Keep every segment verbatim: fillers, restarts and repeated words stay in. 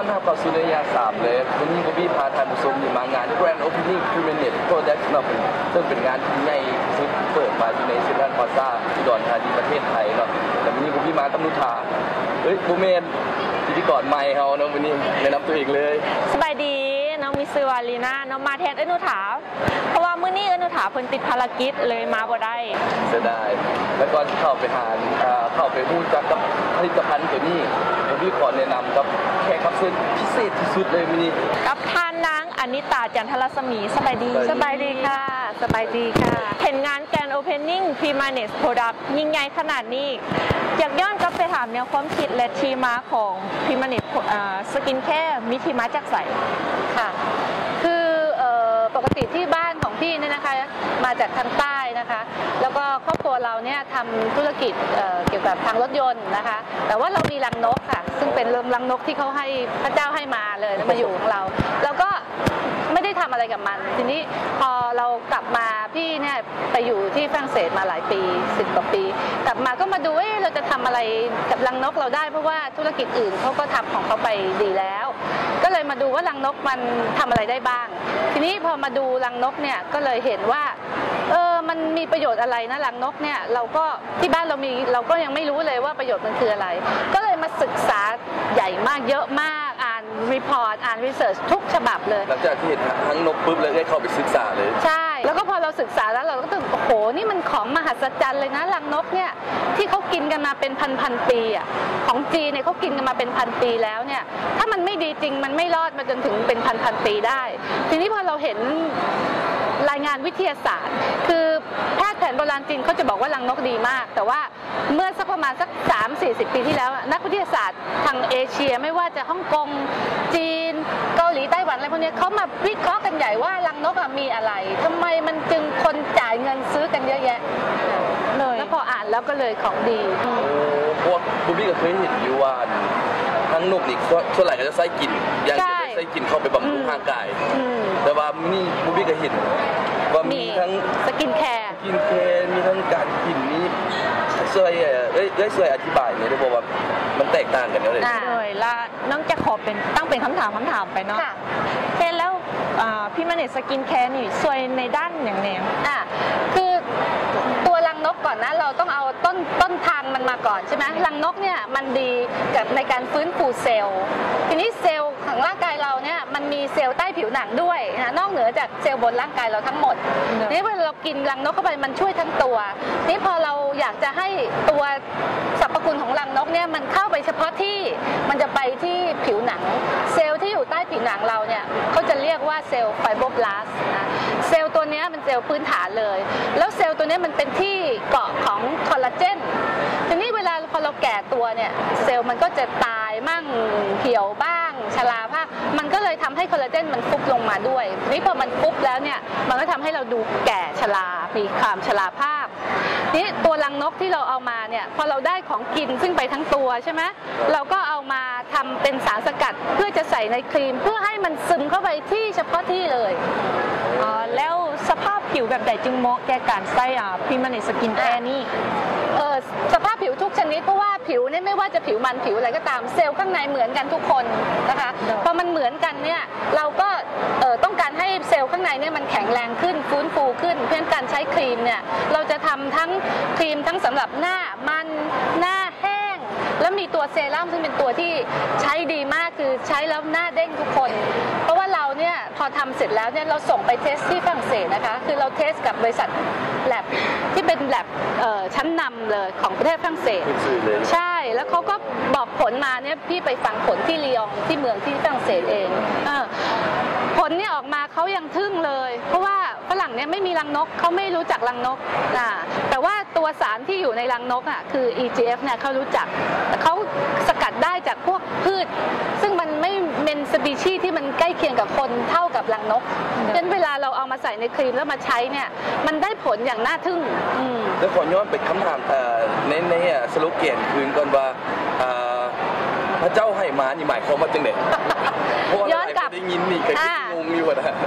ต้อนรับเข้าสู่ระยะสามเลยวันนี้ก็มีพาท่านผู้ชมมางาน Grand Opening Primanet Project เนาะซึ่งเป็นงานที่ใหญ่สุดเปิดมาอยู่ในเซ็นทรัลพลาซ่าอุดรธานีประเทศไทยเนาะแต่วันนี้ก็มีมากับนุชาเฮ้ยบูเมนพิธีกรใหม่เฮาเนาะวันนี้แนะนำตัวเองเลยสบายดีน้องมิสวาลีนาน้องมาแทนเอนุถาเพราะว่ามื้อนี้เอนุถาเพิ่นติดภารกิจเลยมาบ่ได้เสียดายแล้วก่อนเข้าไปหาเข้าไปพูดจักกับผลิตภัณฑ์ตัวนี้พี่ขอแนะนำกับแขกรับเชิญพิเศษที่สุดเลยวันนี้กับท่านนางอนิตาจันทรสมีสบายดีสบายดีค่ะสบายดีค่ะเห็นงานแกรนด์โอเพนนิ่งพรีมาเนสโปรดักต์ยิ่งใหญ่ขนาดนี้อยากย้อนกลับไปถามแนวความคิดและที่มาของพรีมาเนสสกินแคร์มีที่มาจากไสค่ะคือปกติที่บ้านของพี่เนี่ยนะคะมาจากทางใต้นะคะแล้วก็ครอบครัวเราเนี่ยทำธุรกิจเกี่ยวกับทางรถยนต์นะคะแต่ว่าเรามีรังนกค่ะซึ่งเป็นรังนกที่เขาให้พระเจ้าให้มาเลยมาอยู่ของเราเราก็ไม่ได้ทำอะไรกับมันทีนี้พอเรากลับมาพี่เนี่ยไปอยู่ที่ฝรั่งเศสมาหลายปีสิบกว่าปีกลับมาก็มาดูว่าเราจะทำอะไรกับรังนกเราได้เพราะว่าธุรกิจอื่นเขาก็ทำของเขาไปดีแล้วก็เลยมาดูว่ารังนกมันทำอะไรได้บ้างทีนี้พอมาดูรังนกเนี่ยก็เลยเห็นว่าเออมันมีประโยชน์อะไรนะรังนกเนี่ยเราก็ที่บ้านเรามีเราก็ยังไม่รู้เลยว่าประโยชน์มันคืออะไรก็เลยมาศึกษาใหญ่มากเยอะมากอ่านรีพอร์ตอ่านรีเสิร์ชทุกฉบับเลยหลังจากที่เห็นทั้งนกปุ๊บเลยได้เข้าไปศึกษาเลยใช่แล้วก็พอเราศึกษาแล้วเราก็ตื่นโอ้โหนี่มันของมหัศจรรย์เลยนะรังนกเนี่ยที่เขากินกันมาเป็นพันพันปีอ่ะของจีนเนี่ยเขากินกันมาเป็นพันปีแล้วเนี่ยถ้ามันไม่ดีจริงมันไม่รอดมาจนถึงเป็นพันพันปีได้ทีนี้พอเราเห็นรายงานวิทยาศาสตร์คือแพทย์แผนโบราณจีนเขาจะบอกว่ารังนกดีมากแต่ว่าเมื่อสักประมาณสัก สามถึงสี่สิบ ปีที่แล้วนักวิทยาศาสตร์ทางเอเชียไม่ว่าจะฮ่องกงจีนเกาหลีไต้หวันอะไรพวกนี้เขามาวิเคราะห์กันใหญ่ว่ารังนกมีอะไรทำไมมันจึงคนจ่ายเงินซื้อกันเยอะแยะเลยแล้วพออ่านแล้วก็เลยของดีพวกบูบี้ก็เคยเห็นอยู่ว่าทั้งนกนี่ส่วนใหญ่ก็จะใส่กลิ่นอย่างเดียวใส่กลิ่นเข้าไปบำรุงร่างกายแต่ว่านี่บูบี้ก็เห็นว่ามีทั้งสกินแคร์สกินแคร์มีทั้งการกินนี้ช่วยเอ้ยได้ช่วยอธิบายเนี่ยได้บอกว่ามันแตกต่างกันเลยเลยและน้องจะขอเป็นตั้งเป็นคำถามคำถามไปเนาะเช่นแล้วพี่มาเนสสกินแคร์นี่ช่วยในด้านอย่างไรอ่ะคือตัวรังนกก่อนนะเราต้องเอาต้นต้นทางมันมาก่อนใช่ไหมรังนกเนี่ยมันดีกับในการฟื้นฟูเซลล์ทีนี้เซลล์ของร่างกายเราเนี่ยมันมีเซลล์ใต้ผิวหนังด้วยนะนอกเหนือจากเซลล์บนร่างกายเราทั้งหมดนี่เวลาเรากินรังนกเข้าไปมันช่วยทั้งตัวนี่พอเราอยากจะให้ตัวสรรพคุณของรังนกเนี่ยมันเข้าไปเฉพาะที่มันจะไปที่ผิวหนังเซลล์ที่อยู่ใต้ผิวหนังเราเนี่ยเขาจะเรียกว่าเซลล์ไฟโบรบลาสต์นะเซลล์ตัวนี้เป็นเซลล์พื้นฐานเลยแล้วเซลล์ตัวนี้มันเป็นที่เกาะของคอลลาเจนทีนี้เวลาพอเราแก่ตัวเนี่ยเซลล์มันก็จะตายมั่งเหี่ยวบ้างชราภาพมันก็เลยทำให้คอลลาเจนมันฟุบลงมาด้วยทีนี้พอมันฟุบแล้วเนี่ยมันก็ทำให้เราดูแก่ชรามีความชราภาพนี่ตัวรังนกที่เราเอามาเนี่ยพอเราได้ของกินซึ่งไปทั้งตัวใช่ไหมเราก็เอามาทำเป็นสารสกัดเพื่อจะใส่ในครีมเพื่อให้มันซึมเข้าไปที่เฉพาะที่เลยอ๋อแล้วสภาพผิวแบบใดจึงเหมาะแก่การใส่อ่ะพรีมาเนสสกินแคร์นี่เออสภาพผิวทุกชนิดเพราะว่าผิวเนี่ยไม่ว่าจะผิวมันผิวอะไรก็ตามเซลล์ข้างในเหมือนกันทุกคนนะคะพอมันเหมือนกันเนี่ยเราก็เออต้องการให้เซลล์ข้างในเนี่ยมันแข็งแรงขึ้นฟื้นฟูขึ้นเพราะฉะนั้นการใช้ครีมเนี่ยเราจะทำทั้งครีมทั้งสำหรับหน้ามันหน้าแห้งแล้วมีตัวเซรั่มซึ่งเป็นตัวที่ใช้ดีมากคือใช้แล้วหน้าเด้งทุกคนเพราะว่าเราเนี่ยพอทำเสร็จแล้วเนี่ยเราส่งไปเทสที่ฝรั่งเศสนะคะคือเราเทสกับบริษัทแลบที่เป็นแลบชั้นนำเลยของประเทศฝรั่งเศสใช่แล้วเขาก็บอกผลมาเนี่ยพี่ไปฟังผลที่ลียงที่เมืองที่ฝรั่งเศสเองผลเนี่ยออกมาเขายังทึ่งเลยเพราะว่าฝรั่งเนี่ยไม่มีรังนกเขาไม่รู้จักรังนกนะแต่ว่าตัวสารที่อยู่ในรังนกอ่ะคือ อี จี เอฟ เนี่ยเขารู้จักเขาสกัดได้จากพวกพืชซึ่งมันไม่เป็นสปีชีส์ที่มันใกล้เคียงกับคนเท่ากับรังนกฉะนั้นเวลาเราเอามาใส่ในครีมแล้วมาใช้เนี่ยมันได้ผลอย่างน่าทึ่งแล้วขอย้อนไปคำถามในในสโลแกนคืนก่อนว่าพระเจ้าให้มานี่หมายความว่าจังได๋ย้อนกลับได้ยินนี่เคยงงอยู่นะเออ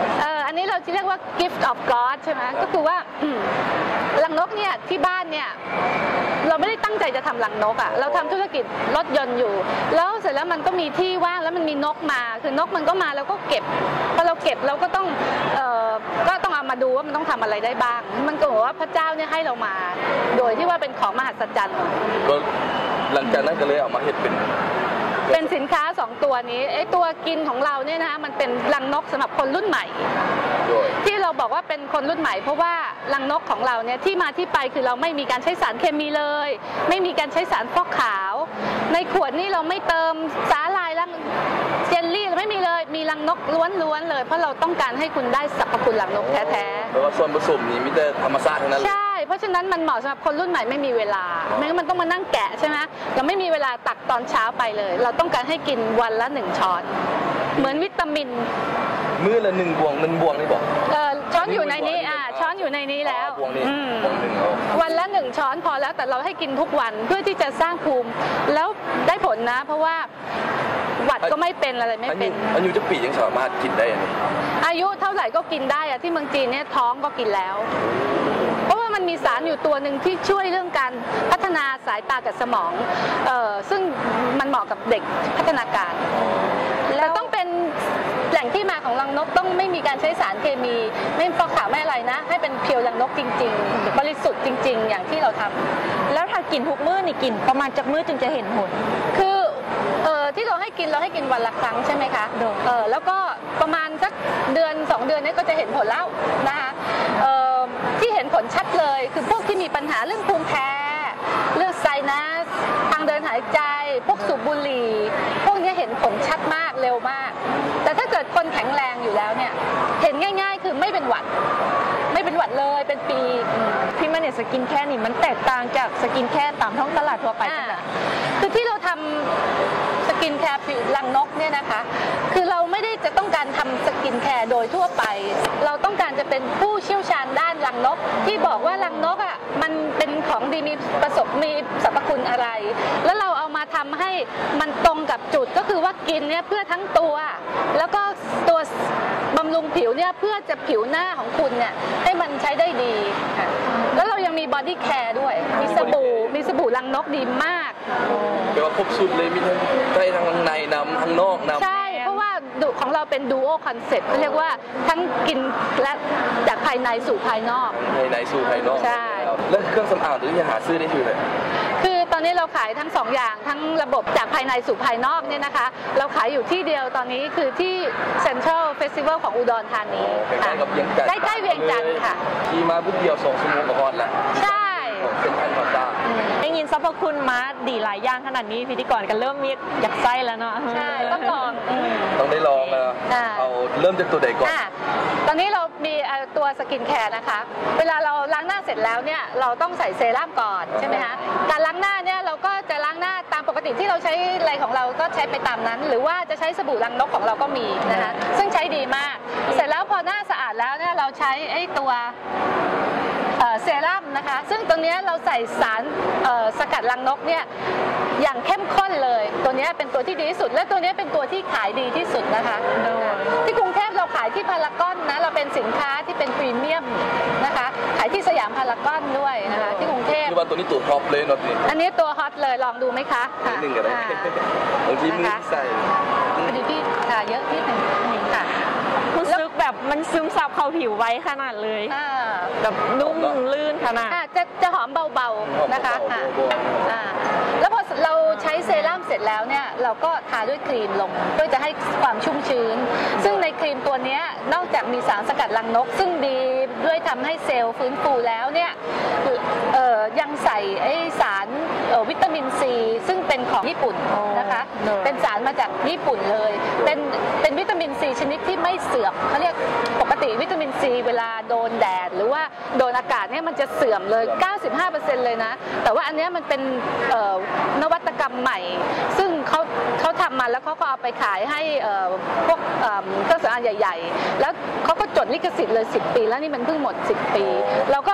อันนี้เราจะเรียกว่า gift of God ใช่ไหมก็คือว่ารังนกเนี่ยที่บ้านเนี่ยเราไม่ได้ตั้งใจจะทำรังนกอ่ะเราทำธุรกิจรถยนต์อยู่แล้วเสร็จแล้วมันก็มีที่ว่างแล้วมันมีนกมาคือนกมันก็มาแล้วก็เก็บพอเราเก็บเราก็ต้องเอ่อก็ต้องเอามาดูว่ามันต้องทำอะไรได้บ้างมันก็บอกว่าพระเจ้าเนี่ยให้เรามาโดยที่ว่าเป็นของมหัศจรรย์ก็หลังจากนั้นก็เลยเอามาเฮ็ดเป็นเป็นสินค้าสองตัวนี้ไอ้ตัวกินของเราเนี่ยนะมันเป็นรังนกสำหรับคนรุ่นใหม่ที่เราบอกว่าเป็นคนรุ่นใหม่เพราะว่ารังนกของเราเนี่ยที่มาที่ไปคือเราไม่มีการใช้สารเคมีเลยไม่มีการใช้สารฟอกขาวในขวดนี่เราไม่เติมสาหร่ายรังเจลลี่ไม่มีเลยมีรังนกล้วนๆเลยเพราะเราต้องการให้คุณได้สรรพคุณรังนกแท้ๆแปลว่าส่วนผสมนี่มีแต่ธรรมชาติทั้งนั้นใช่เพราะฉะนั้นมันเหมาะสำหรับคนรุ่นใหม่ไม่มีเวลาไม่งั้นมันต้องมานั่งแกะใช่ไหมเราไม่มีเวลาตักตอนเช้าไปเลยเราต้องการให้กินวันละหนึ่งช้อนเหมือนวิตามินมื้อละหนึ่งบวงหนึ่งบวงนี่บอกเออช้อนอยู่ในนี้อ่าช้อนอยู่ในนี้แล้วบวงนี้บวงหนึ่งวันละหนึ่งช้อนพอแล้วแต่เราให้กินทุกวันเพื่อที่จะสร้างภูมิแล้วได้ผลนะเพราะว่าหวัดก็ไม่เป็นอะไรไม่เป็นอายุจะปียังสามารถกินได้อันนี้อายุเท่าไหร่ก็กินได้อะที่เมืองจีนเนี่ยท้องก็กินแล้วเพราะว่ามันมีสารอยู่ตัวหนึ่งที่ช่วยเรื่องการพัฒนาสายตากับสมองเอ่อซึ่งมันเหมาะกับเด็กพัฒนาการแต่ต้องเป็นแหล่งที่มาของรังนกต้องไม่มีการใช้สารเคมีไม่ฟอกขาวไม่อะไรนะให้เป็นเพียวรังนกจริงๆบริสุทธิ์จริงๆอย่างที่เราทำแล้วถ้ากินทุกมื้อนี่กินประมาณจากมื้อจึงจะเห็นผลคือเอ่อที่เราให้กินเราให้กินวันละครั้งใช่ไหมคะเออแล้วก็ประมาณสักเดือนสองเดือนนี้ก็จะเห็นผลแล้วนะคะเอ่อที่เห็นผลชัดเลยคือพวกที่มีปัญหาเรื่องภูมิแพ้เรื่องไซนัสทางเดินหายใจพวกสูบบุหรี่พวกนี้เห็นผลชัดมากเร็วมากแต่ถ้าเกิดคนแข็งแรงอยู่แล้วเนี่ยเห็นง่ายๆคือไม่เป็นหวัดไม่เป็นหวัดเลยเป็นปีพี่มาเนี่ยสกินแคร์นี่มันแตกต่างจากสกินแคร์ตามท้องตลาดทั่วไปใช่ไหมคือที่เราทำสกินแคร์ผิวรังนกเนี่ยนะคะคือเราไม่ได้จะต้องการทำสกินแคร์โดยทั่วไปเราต้องการจะเป็นผู้เชี่ยวชาญด้านรังนกที่บอกว่ารังนกอ่ะมันเป็นของดีมีประสบมีสรรพคุณอะไรแล้วเราเอามาทำให้มันตรงกับจุดก็คือว่ากินเนี่ยเพื่อทั้งตัวแล้วก็ตัวบำรุงผิวเนี่ยเพื่อจะผิวหน้าของคุณเนี่ยให้มันใช้ได้ดีแล้วเรายังมีบอดี้แคร์ด้วยมีสบู่มีสบู่รังนกดีมากแปลว่าครบสุดเลยมีทั้งใต้ทั้งในนำทั้งนอกนำใช่เพราะว่าของเราเป็นดูโอคอนเซ็ปต์เรียกว่าทั้งกินและจากภายในสู่ภายนอกภายในสู่ภายนอกใช่แล้วเครื่องสำอางที่หาซื้อได้ที่ไหนคือตอนนี้เราขายทั้งสองอย่างทั้งระบบจากภายในสู่ภายนอกเนี่ยนะคะเราขายอยู่ที่เดียวตอนนี้คือที่เซ็นทรัลเฟสติวัลของอุดรธานีใกล้ๆกับเวียงจันทร์ใกล้ๆเวียงจันทร์ค่ะขี่มาปุ๊บเดียวสองชั่วโมงก็ฮอดแล้วใช่เป็นการต่อจ้าได้ยินสรรพคุณมาดีหลายอย่างขนาดนี้พิธีกรกันเริ่มมีอยากไส้แล้วเนาะใช่ต้องลองต้องได้ลองแล้วเอาเริ่มจากตัวใดก่อนตอนนี้เรามีตัวสกินแคร์นะคะเวลาเราล้างหน้าเสร็จแล้วเนี่ยเราต้องใส่เซรั่มก่อนใช่ไหมคะการล้างหน้าเนี่ยเราก็จะล้างหน้าตามปกติที่เราใช้อะไรของเราก็ใช้ไปตามนั้นหรือว่าจะใช้สบู่รังนกของเราก็มีนะคะซึ่งใช้ดีมากเสร็จแล้วพอหน้าสะอาดแล้วเนี่ยเราใช้ไอ้ตัวเซรั่มนะคะซึ่งตรงนี้เราใส่สารสกัดรังนกเนี่ยอย่างเข้มข้นเลยตัวนี้เป็นตัวที่ดีที่สุดและตัวนี้เป็นตัวที่ขายดีที่สุดนะคะที่กรุงเทพเราขายที่พารากอนนะเราเป็นสินค้าที่เป็นพรีเมียมนะคะขายที่สยามพารากอนด้วยนะคะที่กรุงเทพคือว่าตัวนี้ตัวท็อปเลยเนาะอันนี้ตัวฮอตเลยลองดูไหมคะนิดนึงก็ได้บางทีมือใส่พอดีพี่ค่ะเยอะพี่หนึ่งค่ะรู้สึกแบบมันซึมซับเข้าผิวไว้ขนาดเลยแบบนุ่มลื่นขนาดจะจะหอมเบาๆนะคะแล้วพอเราใช้เซรั่มเสร็จแล้วเนี่ยเราก็ทาด้วยครีมลงเพื่อจะให้ความชุ่มชื้นซึ่งในครีมตัวนี้นอกจากมีสารสกัดรังนกซึ่งดีด้วยทำให้เซลล์ฟื้นฟูแล้วเนี่ยยังใส่ไอสารวิตามินซีซึ่งเป็นของญี่ปุ่นนะคะเป็นสารมาจากญี่ปุ่นเลยเป็นเป็นวิตามินซีชนิดที่ไม่เสื่อมเขาเรียกปกติวิตามินซีเวลาโดนแดดหรือว่าโดนอากาศเนี่ยมันจะเสื่อมเลย เก้าสิบห้าเปอร์เซ็นต์ เลยนะแต่ว่าอันนี้มันเป็นนวัตกรรมใหม่ซึ่งเขาเขาทำมาแล้วเขาก็เอาไปขายให้พวกเครื่องสำอางใหญ่ๆแล้วเขาก็จดลิขสิทธิ์เลยสิบปีแล้วนี่มันเพิ่งหมดสิบปีเราก็เอา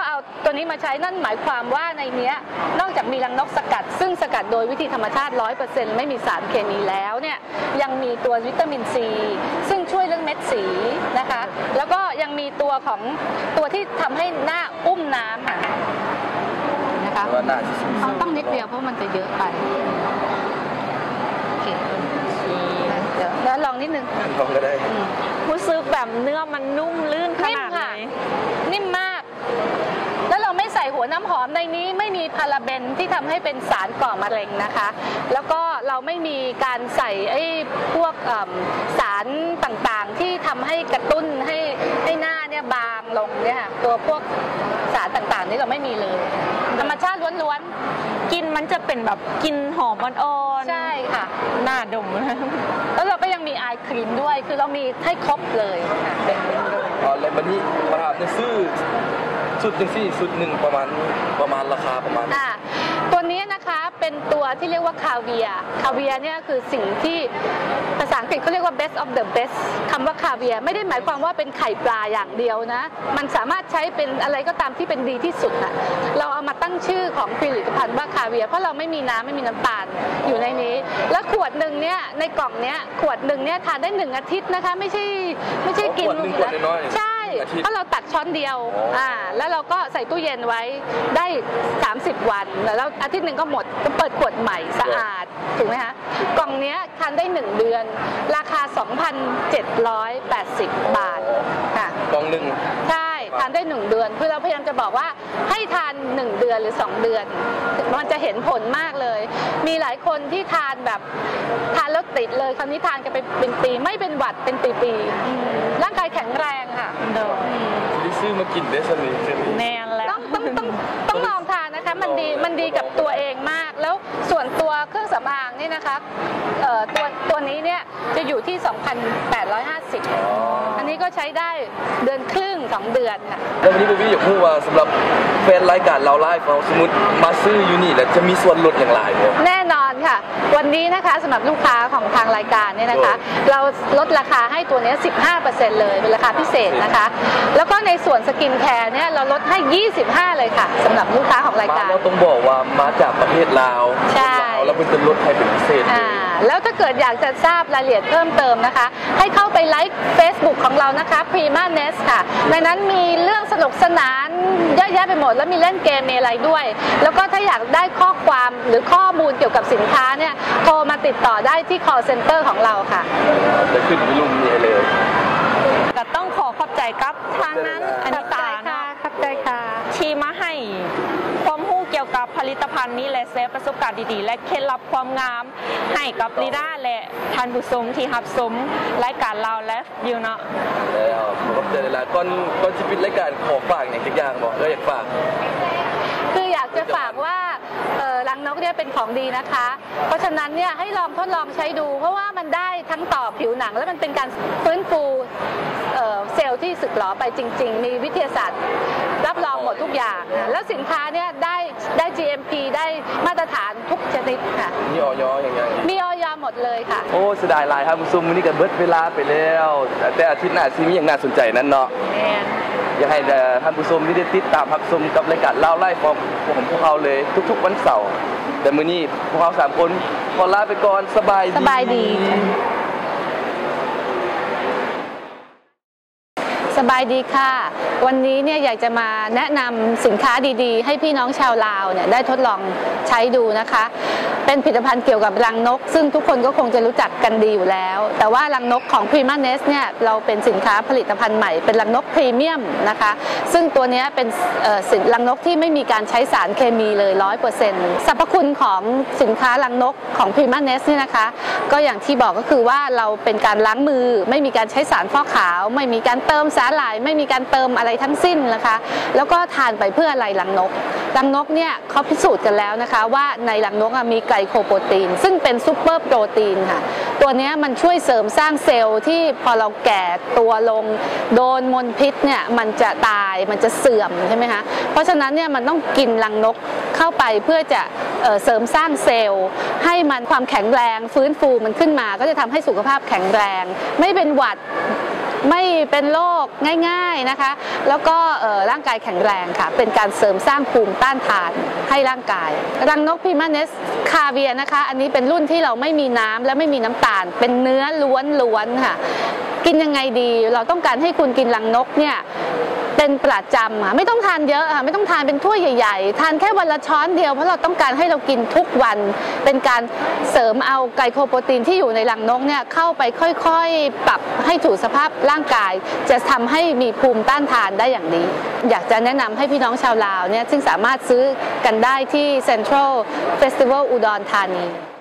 ตัวนี้มาใช้นั่นหมายความว่าในนี้นอกจากมีรังนกสกัดซึ่งสกัดโดยวิธีธรรมชาติ ร้อยเปอร์เซ็นต์ ไม่มีสารเคมีแล้วเนี่ยยังมีตัววิตามินซีซึ่งช่วยเรื่องเม็ดสีนะคะแล้วก็ยังมีตัวของตัวที่ทำให้หน้าอุ้มน้ำค่ะนะคะเอาต้องนิดเดียวเพราะมันจะเยอะไปโอเคเดี๋ยวแล้วลองนิดนึงลองก็ได้รู้สึกแบบเนื้อมันนุ่มลื่นขนาดไหนนิ่มมากแล้วเราไม่ใส่หัวน้ำหอมในนี้ไม่มีพาราเบนที่ทำให้เป็นสารก่อมะเร็งนะคะแล้วก็เราไม่มีการใส่ไอ้พวกสารต่างๆที่ทำให้กระตุ้นให้ให้หน้าเนี่ยบางลงเนี่ยตัวพวกสารต่างๆนี่เราไม่มีเลยธรรมชาติล้วนๆกินมันจะเป็นแบบกินหอมอ่อนๆใช่ค่ะหน้าดมแล้วเราก็ยังมีไอครีมด้วยคือเรามีให้ครบเลยค่ะเป็นอ๋อแล้ววันนี้มาถามในซื้อสุดหนึ่งสี่สุดหนึ่งประมาณประมาณราคาประมาณอ่าตัวนี้นะคะเป็นตัวที่เรียกว่าคาเวียคาเวียเนี่ยคือสิ่งที่ภาษาอังกฤษเขาเรียกว่า best of the best คำว่าคาเวียไม่ได้หมายความว่าเป็นไข่ปลาอย่างเดียวนะมันสามารถใช้เป็นอะไรก็ตามที่เป็นดีที่สุดนะเราเอามาตั้งชื่อของผลิตภัณฑ์ว่าคาเวียเพราะเราไม่มีน้ำไม่มีน้ำตาลอยู่ในนี้แล้วขวดหนึ่งเนี่ยในกล่องเนี้ยขวดหนึ่งเนี่ยทานได้หนึ่งอาทิตย์นะคะไม่ใช่ไม่ใช่กินใช่เพราะเราตักช้อนเดียวอ่าแล้วเราก็ใส่ตู้เย็นไว้ได้สามสิบวันแล้วอาทิตย์หนึ่งก็หมดก็เปิดขวดใหม่สะอาดถูกไหมคะกล่องนี้ทานได้หนึ่งเดือนราคา สองพันเจ็ดร้อยแปดสิบ บาทค่ะกล่องหนึ่งใช่ทานได้หนึ่งเดือนคือเราพยายามจะบอกว่าให้ทานหนึ่งเดือนหรือสองเดือนมันจะเห็นผลมากเลยมีหลายคนที่ทานแบบทานแล้วติดเลยคราวนี้ทานกันไปเป็นปีไม่เป็นหวัดเป็นปีๆร่างกายแข็งแรงค่ะที่ซื้อมากินได้สนิทแน่นแล้วต้องต้องต้องต้องลองทานนะคะมันดีมันดีกับตัวเองมากแล้วส่วนตัวเครื่องสำอางนี่นะคะตัวตัวนี้เนี่ยจะอยู่ที่ สองพันแปดร้อยห้าสิบ อันนี้ก็ใช้ได้เดือนครึ่งสองเดือนค่ะแล้ววันนี้พี่อยากพูดว่าสำหรับแฟนรายการเราไลฟ์ของสมมติมาซื้ออยู่นี่แล้วจะมีส่วนลดอย่างไรแน่นอนค่ะวันนี้นะคะสำหรับลูกค้าของทางรายการเนี่ยนะคะเราลดราคาให้ตัวนี้ สิบห้าเปอร์เซ็นต์ เลยเป็นราคาพิเศษนะคะแล้วก็ในส่วนสกินแคร์เนี่ยเราลดให้ ยี่สิบห้า เลยค่ะสำหรับลูกค้าของรายการเราต้องบอกว่ามาจากประเทศลาวใช่แล้วเป็นจะลดให้เป็นพิเศษแล้วถ้าเกิดอยากจะทราบรายละเอียดเพิ่มเติมนะคะให้เข้าไปไลค์ Facebook ของเรานะคะ Prima Nest ค่ะในนั้นมีเรื่องสนุกสนานเยอะแยะไปหมดแล้วมีเล่นเกมมีอะไรด้วยแล้วก็ถ้าอยากได้ข้อความหรือข้อมูลเกี่ยวกับสินค้าเนี่ยโทรมาติดต่อได้ที่ call center ของเราค่ะจะขึ้นรูปนี้เลยก็ต้องขอขอบใจกับทางนั้นอนิตาเนาะขอบใจค่ะที่มาให้ความรู้เกี่ยวกับผลิตภัณฑ์นี้และแชร์ประสบการณ์ดีๆและเคล็ดลับความงามให้กับลีน่าและท่านผู้ชมที่รับชมรายการเราและอยู่เนาะแล้วขอบใจหลายๆก่อนก่อนจะปิดรายการขอฝากอย่างทุกอย่างบอกเลยอยากฝากคืออยากจะฝากว่ารังนกเนี่ยเป็นของดีนะคะเพราะฉะนั้นเนี่ยให้ลองทดลองใช้ดูเพราะว่ามันได้ทั้งต่อผิวหนังและมันเป็นการฟื้นฟูเซลล์ที่สึกหรอไปจริงๆมีวิทยาศาสตร์รับรองหมดทุกอย่างแล้วสินค้าเนี่ยได้ได้ จี เอ็ม พี ได้มาตรฐานทุกชนิดค่ะมีออยอย่างเงี้ยมีออยหมดเลยค่ะโอ้เสียดายหลายครับซุ่มวันนี้ก็เบิดเวลาไปแล้วแต่อาทิตย์หน้าซีมีอย่างน่าสนใจนั่นเนาะอยากให้ท่านผู้ชมที่ได้ติดตามรับชมกับรายการเล่าไล่ของของพวกเราเลยทุกๆวันเสาร์แต่มื้อนี้พวกเราสามคนขอลาไปก่อนสบายดีสบายดีสบายดีค่ะวันนี้เนี่ยอยากจะมาแนะนำสินค้าดีๆให้พี่น้องชาวลาวเนี่ยได้ทดลองใช้ดูนะคะเป็นผลิตภัณฑ์เกี่ยวกับรังนกซึ่งทุกคนก็คงจะรู้จักกันดีอยู่แล้วแต่ว่ารังนกของ Prima Nest เนี่ยเราเป็นสินค้าผลิตภัณฑ์ใหม่เป็นรังนกพรีเมียมนะคะซึ่งตัวนี้เป็นสินรังนกที่ไม่มีการใช้สารเคมีเลย ร้อยเปอร์เซ็นต์ สรรพคุณของสินค้ารังนกของ Prima Nest นี่นะคะก็อย่างที่บอกก็คือว่าเราเป็นการล้างมือไม่มีการใช้สารฟอกขาวไม่มีการเติมสารหลายไม่มีการเติมอะไรทั้งสิ้นนะคะแล้วก็ทานไปเพื่ออะไรรังนกรังนกเนี่ยเขาพิสูจน์กันแล้วนะคะว่าในรังนกมีไกลโคโปรตีนซึ่งเป็นซูเปอร์โปรตีนค่ะตัวนี้มันช่วยเสริมสร้างเซลล์ที่พอเราแก่ตัวลงโดนมลพิษเนี่ยมันจะตายมันจะเสื่อมใช่ไหมคะเพราะฉะนั้นเนี่ยมันต้องกินรังนกเข้าไปเพื่อจะเสริมสร้างเซลล์ให้มันความแข็งแรงฟื้นฟูมันขึ้นมาก็จะทำให้สุขภาพแข็งแรงไม่เป็นหวัดไม่เป็นโรคง่ายๆนะคะแล้วก็ร่างกายแข็งแรงค่ะเป็นการเสริมสร้างภูมิต้านทานให้ร่างกายรังนกพิมาเนสคาเวียนะคะอันนี้เป็นรุ่นที่เราไม่มีน้ำและไม่มีน้ำตาลเป็นเนื้อล้วนๆค่ะกินยังไงดีเราต้องการให้คุณกินรังนกเนี่ยเป็นประจำค่ะไม่ต้องทานเยอะค่ะไม่ต้องทานเป็นถ้วยใหญ่ๆทานแค่วันละช้อนเดียวเพราะเราต้องการให้เรากินทุกวันเป็นการเสริมเอาไกลโคโปรตีนที่อยู่ในรังนกเนี่ยเข้าไปค่อยๆปรับให้ถูกสภาพร่างกายจะทำให้มีภูมิต้านทานได้อย่างดีอยากจะแนะนำให้พี่น้องชาวลาวเนี่ยซึ่งสามารถซื้อกันได้ที่ Central Festival อุดรธานี